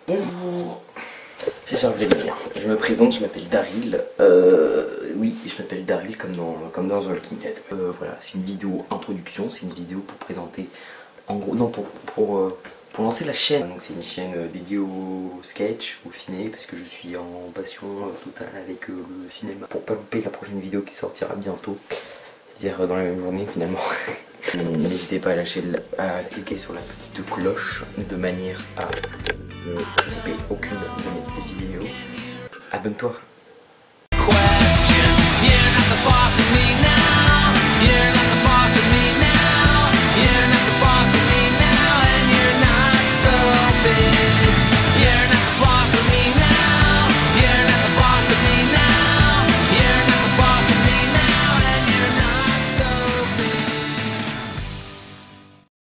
Bonjour, j'espère que vous allez bien. Je me présente, je m'appelle Daryl. Oui, je m'appelle Daryl comme dans The Walking Dead. Voilà, c'est une vidéo introduction, c'est une vidéo pour présenter, en gros, non, pour lancer la chaîne. Donc c'est une chaîne dédiée au sketch, au ciné, parce que je suis en passion totale avec le cinéma. Pour pas louper la prochaine vidéo qui sortira bientôt, c'est-à-dire dans la même journée finalement. N'hésitez pas à cliquer sur la petite cloche de manière à ne louper aucune de mes vidéos. Abonne-toi.